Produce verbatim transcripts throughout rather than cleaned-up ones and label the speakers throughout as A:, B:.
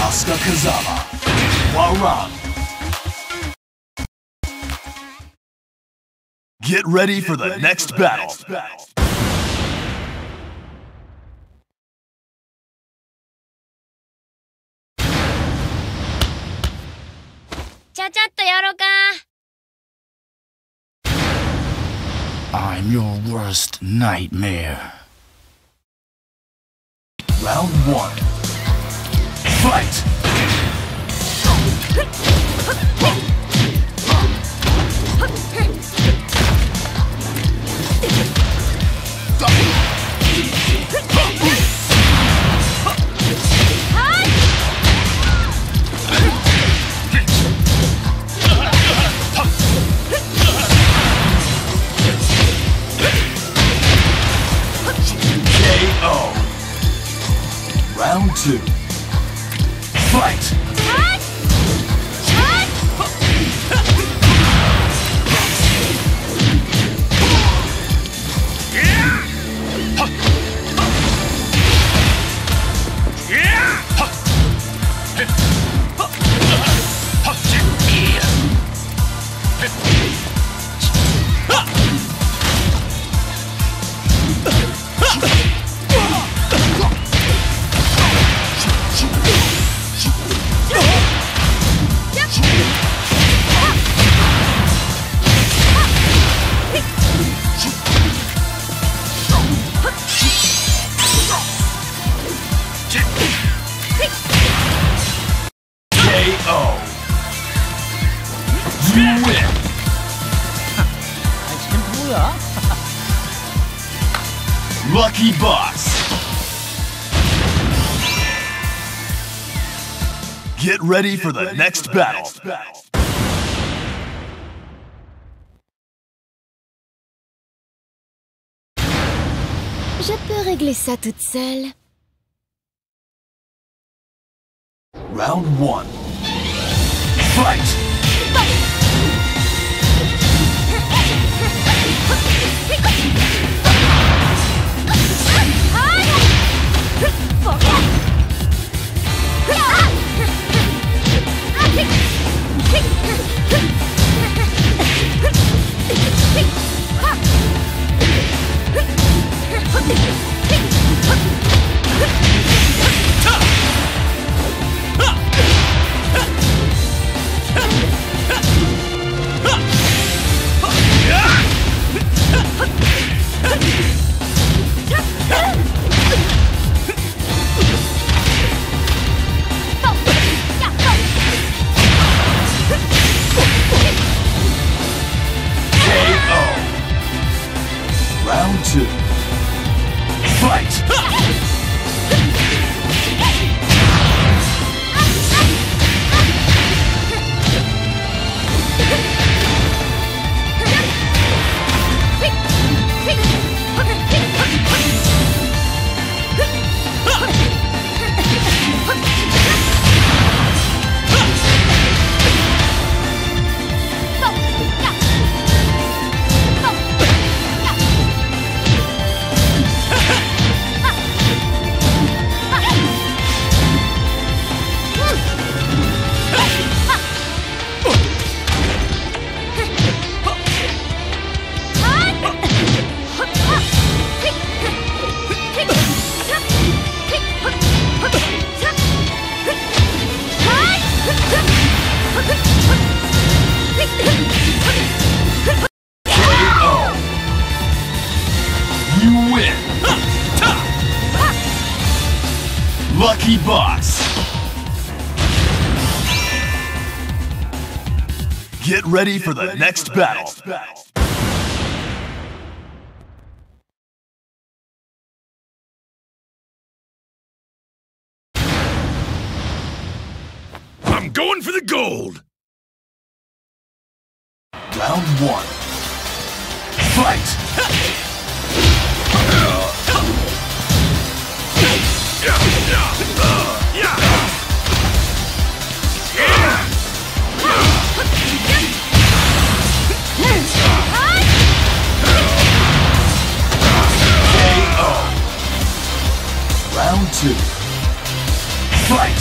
A: Asuka Kazama. Warang. Get ready for the next battle.
B: I'm your worst nightmare.
A: Round one. Fight! K O. Round two. Fight! Lucky Boss. Get ready for the next battle.
C: Je peux régler ça toute seule.
A: Round one. Fight! Round two. Fight! You win! Lucky Boss! Get ready for the next battle.
D: I'm going for the gold!
A: Round one. Fight! K O. Round two. Fight!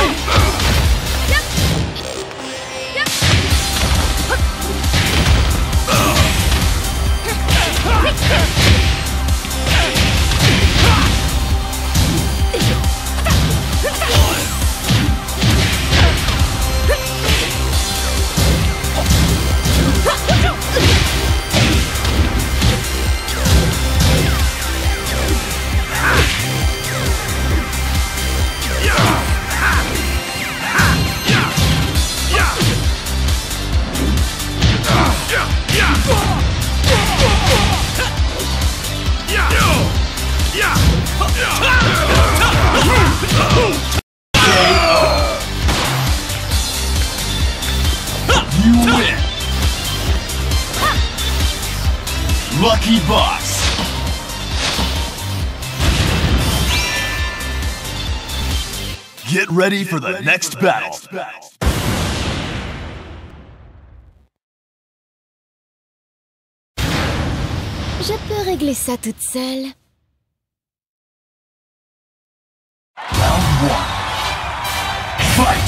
A: You win! Lucky Box! Get ready for the next battle!
C: Je peux régler ça toute seule.
A: Round one. Fight!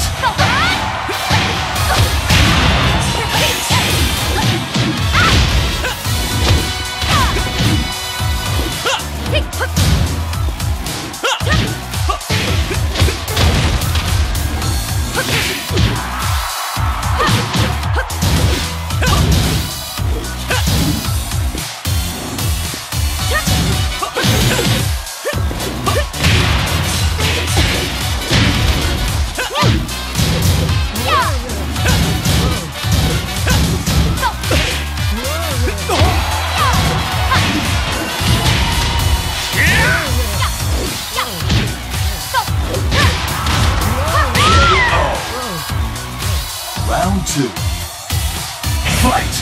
A: Round two. Fight!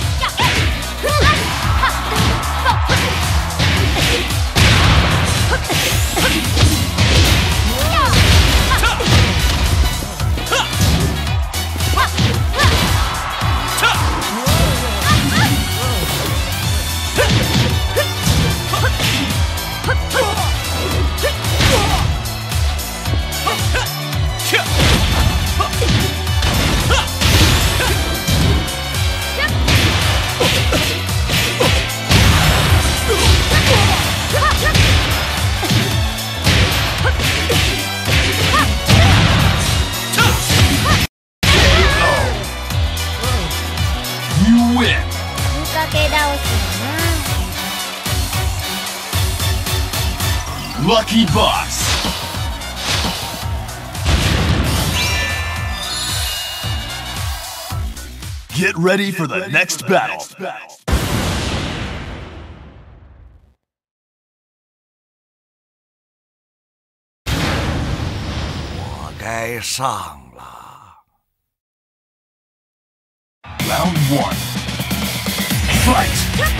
A: You win! Lucky Box! Get ready for the next battle!
D: 我该上了。
A: Round one. Fight!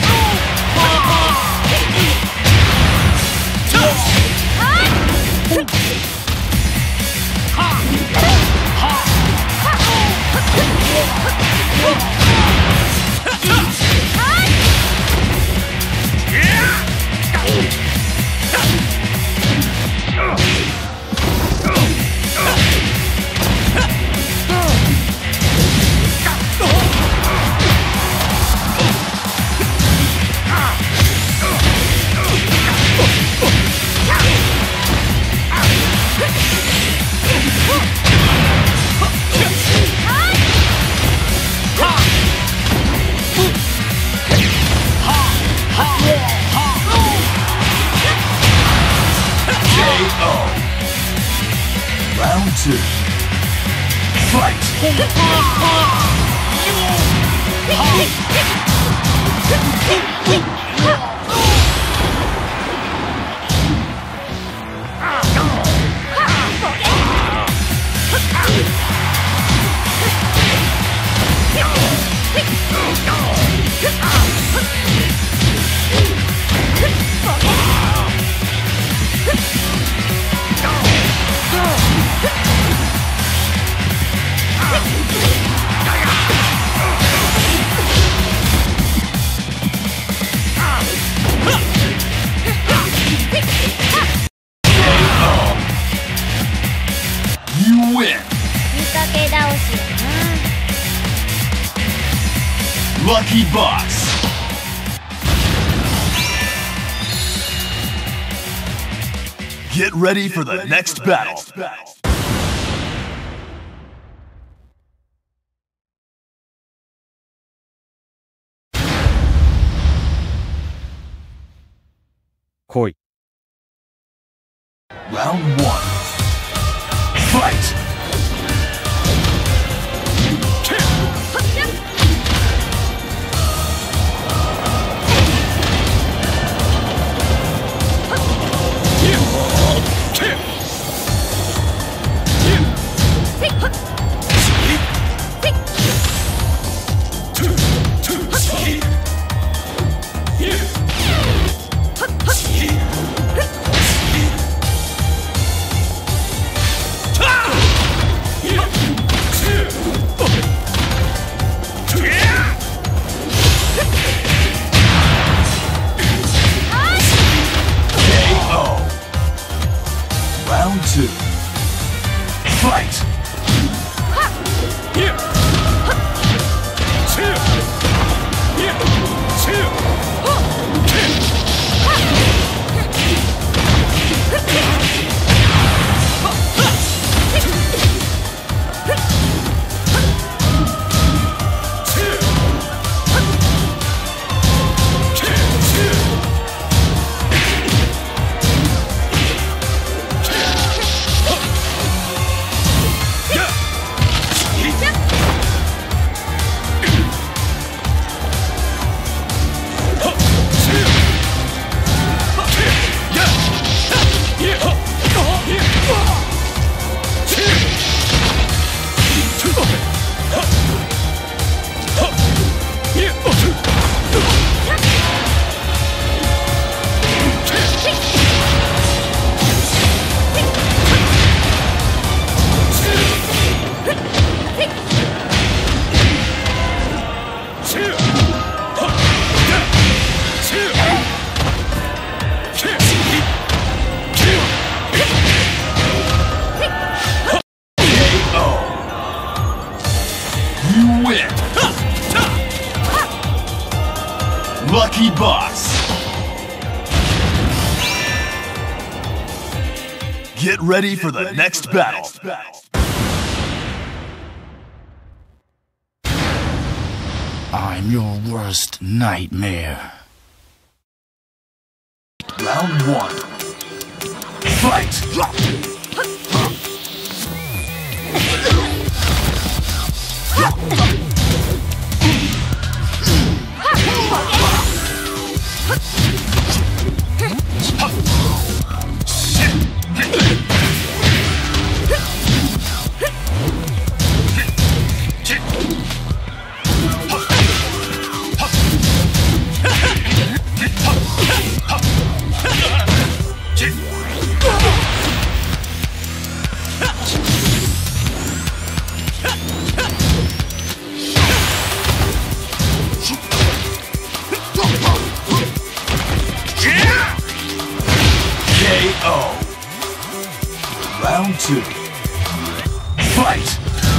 A: Round two.
C: よな。
A: Lucky Box. Get ready for the next battle.
E: Koi.
A: Round one. Fight! Round two. Fight! You win! Lucky Box! Get ready for the next battle!
B: I'm your worst nightmare.
A: Round one. Fight! K O. Round two. Fight!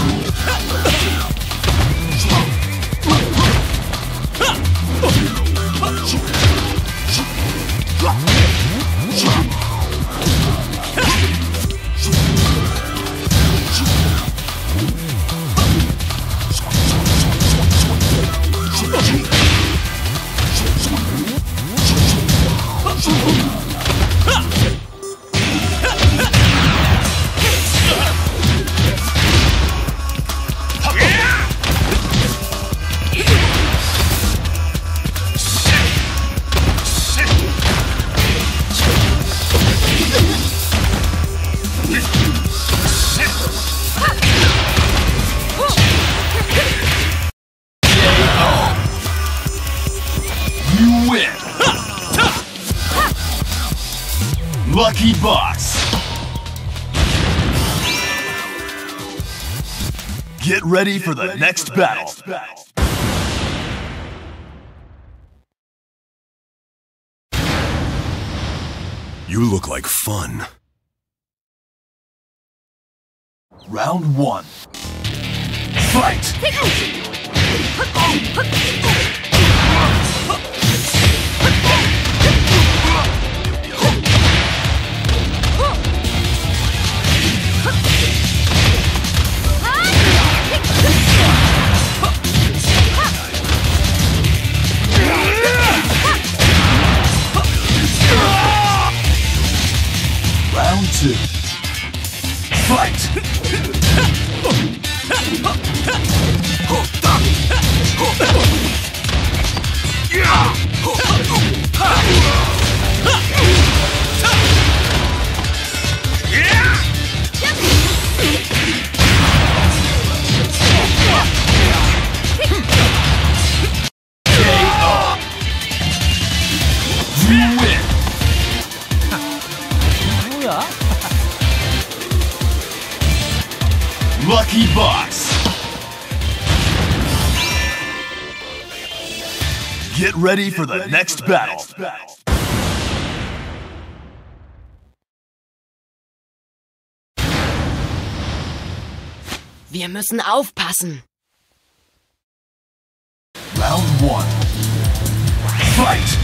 A: You win! Lucky Box! Get ready for the next battle!
F: You look like fun.
A: Round one. Fight! Round two. Fight! You win! Lucky Box! Get ready for the next battle!
C: Wir müssen aufpassen.
A: Round one. Fight!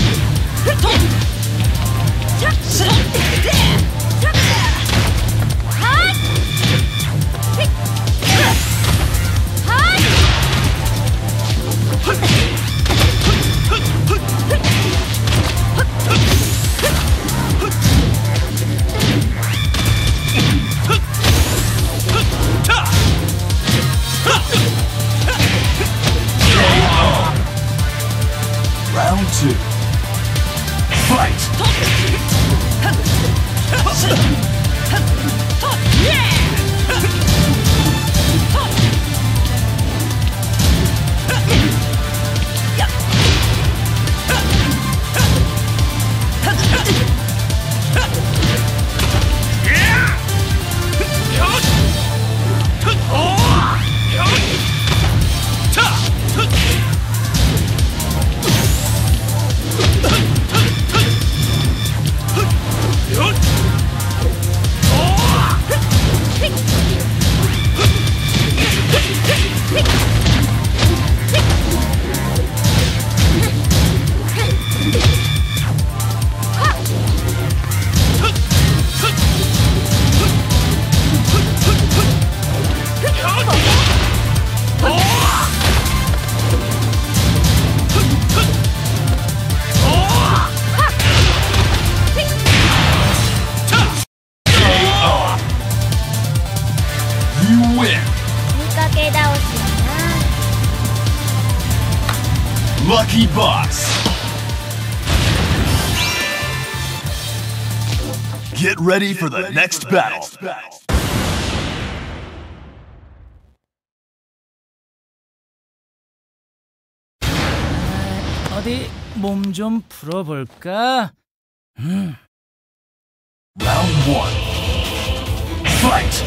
A: Round two. Fight! You win!
C: 見かけ倒しやな。
A: Lucky Box! Get ready for the next battle!
G: 어디 몸 좀 풀어볼까? 음.
A: Round one. Fight!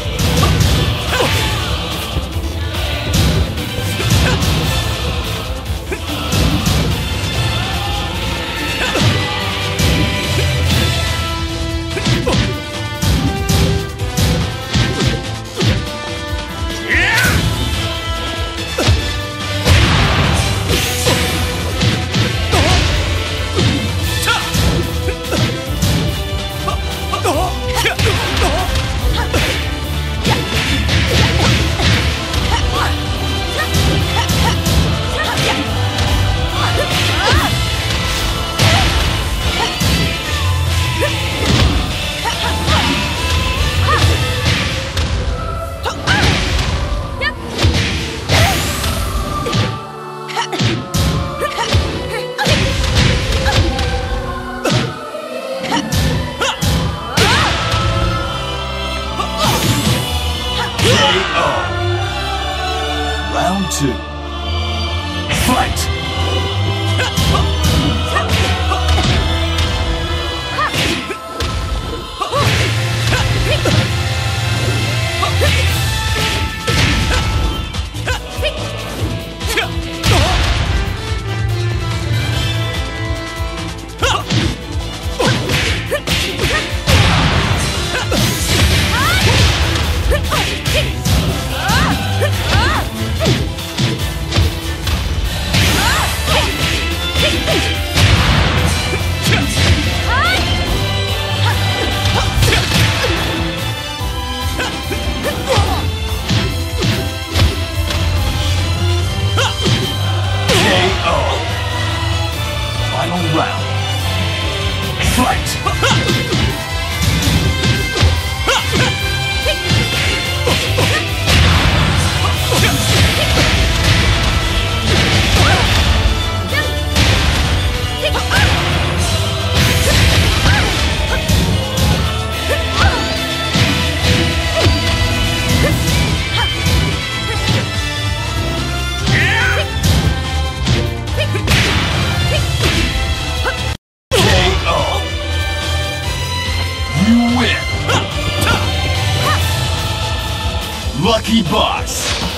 A: Round two. Fight! Lucky Boss.